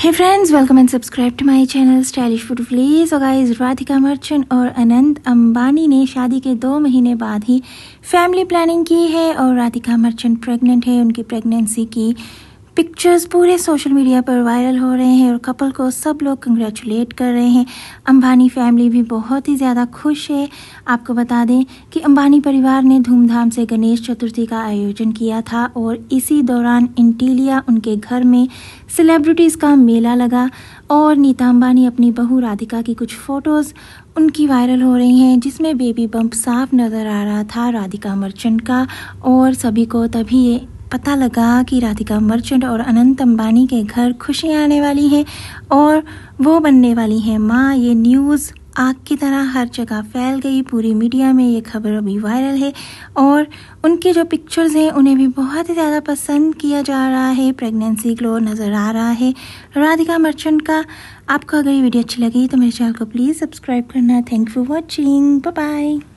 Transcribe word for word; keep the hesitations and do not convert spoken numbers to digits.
Hey friends, welcome and subscribe to my channel stylish food please. So guys, Radhika Merchant और अनंत अंबानी ने शादी के दो महीने बाद ही फैमिली प्लानिंग की है और राधिका मर्चेंट प्रेग्नेंट है। उनकी प्रेगनेंसी की पिक्चर्स पूरे सोशल मीडिया पर वायरल हो रहे हैं और कपल को सब लोग कंग्रेचुलेट कर रहे हैं। अंबानी फैमिली भी बहुत ही ज़्यादा खुश है। आपको बता दें कि अंबानी परिवार ने धूमधाम से गणेश चतुर्थी का आयोजन किया था और इसी दौरान इंटीलिया उनके घर में सेलिब्रिटीज़ का मेला लगा और नीता अंबानी अपनी बहू राधिका की कुछ फ़ोटोज़ उनकी वायरल हो रही हैं, जिसमें बेबी बम्प साफ नज़र आ रहा था राधिका मर्चेंट का। और सभी को तभी ये पता लगा कि राधिका मर्चेंट और अनंत अंबानी के घर खुशियाँ आने वाली हैं और वो बनने वाली हैं माँ। ये न्यूज़ आग की तरह हर जगह फैल गई, पूरी मीडिया में ये खबर अभी वायरल है और उनके जो पिक्चर्स हैं उन्हें भी बहुत ही ज़्यादा पसंद किया जा रहा है। प्रेगनेंसी ग्लो नज़र आ रहा है राधिका मर्चेंट का। आपको अगर ये वीडियो अच्छी लगी तो मेरे चैनल को प्लीज़ सब्सक्राइब करना। Thank you for watching. Bye bye.